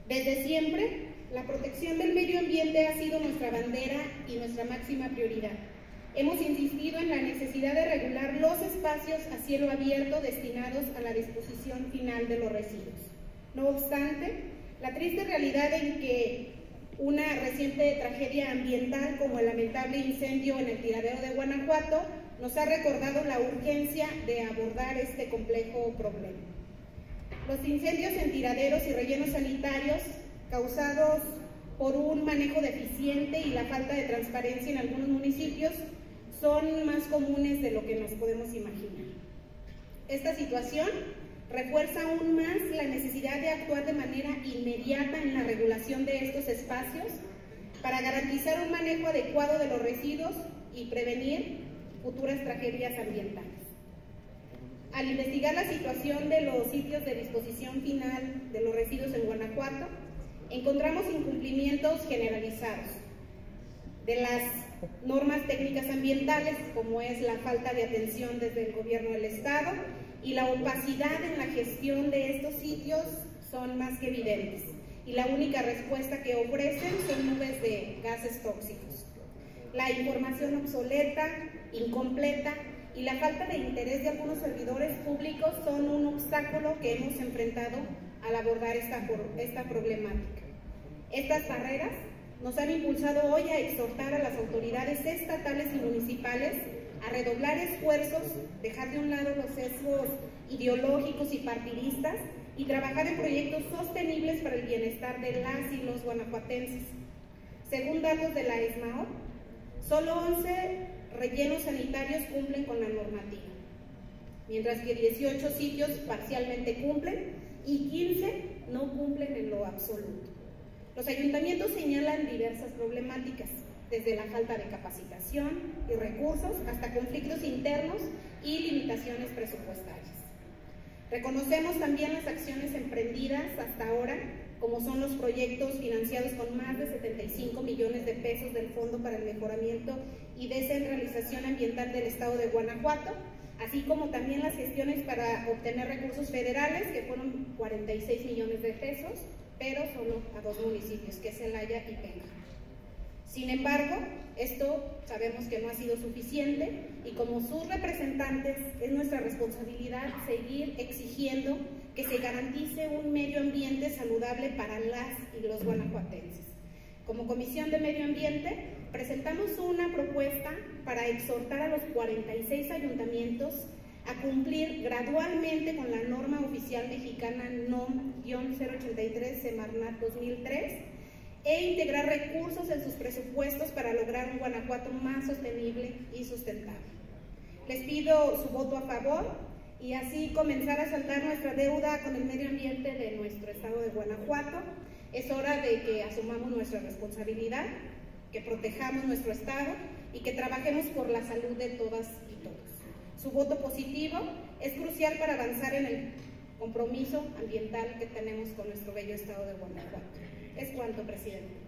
Desde siempre, la protección del medio ambiente ha sido nuestra bandera y nuestra máxima prioridad. Hemos insistido en la necesidad de regular los espacios a cielo abierto destinados a la disposición final de los residuos. No obstante, la triste realidad en que una reciente tragedia ambiental como el lamentable incendio en el tiradero de Guanajuato nos ha recordado la urgencia de abordar este complejo problema. Los incendios en tiraderos y rellenos sanitarios causados por un manejo deficiente y la falta de transparencia en algunos municipios son más comunes de lo que nos podemos imaginar. Esta situación refuerza aún más la necesidad de actuar de manera inmediata en la regulación de estos espacios para garantizar un manejo adecuado de los residuos y prevenir futuras tragedias ambientales. Al investigar la situación de los sitios de disposición final de los residuos en Guanajuato, encontramos incumplimientos generalizados de las normas técnicas ambientales, como es la falta de atención desde el gobierno del Estado y la opacidad en la gestión de estos sitios son más que evidentes, y la única respuesta que ofrecen son nubes de gases tóxicos. La información obsoleta, incompleta y la falta de interés de algunos servidores públicos son un obstáculo que hemos enfrentado al abordar esta problemática. Estas barreras nos han impulsado hoy a exhortar a las autoridades estatales y municipales a redoblar esfuerzos, dejar de un lado los sesgos ideológicos y partidistas y trabajar en proyectos sostenibles para el bienestar de las y los guanajuatenses. Según datos de la ESMAO, solo 11 rellenos sanitarios cumplen con la normativa, mientras que 18 sitios parcialmente cumplen y 15 no cumplen en lo absoluto. Los ayuntamientos señalan diversas problemáticas, desde la falta de capacitación y recursos hasta conflictos internos y limitaciones presupuestarias. Reconocemos también las acciones emprendidas hasta ahora, como son los proyectos financiados con más de 75 millones de pesos del Fondo para el Mejoramiento y Descentralización Ambiental del Estado de Guanajuato, así como también las gestiones para obtener recursos federales, que fueron 46 millones de pesos, pero solo a 2 municipios, que es Celaya y Pénjamo. Sin embargo, esto sabemos que no ha sido suficiente y como sus representantes es nuestra responsabilidad seguir exigiendo que se garantice un medio ambiente saludable para las y los guanajuatenses. Como Comisión de Medio Ambiente, presentamos una propuesta para exhortar a los 46 ayuntamientos a cumplir gradualmente con la norma oficial mexicana NOM-083 Semarnat 2003 e integrar recursos en sus presupuestos para lograr un Guanajuato más sostenible y sustentable. Les pido su voto a favor y así comenzar a saldar nuestra deuda con el medio ambiente de nuestro estado de Guanajuato. Es hora de que asumamos nuestra responsabilidad, que protejamos nuestro estado y que trabajemos por la salud de todas y todos. Su voto positivo es crucial para avanzar en el compromiso ambiental que tenemos con nuestro bello estado de Guanajuato. Es cuanto, presidente.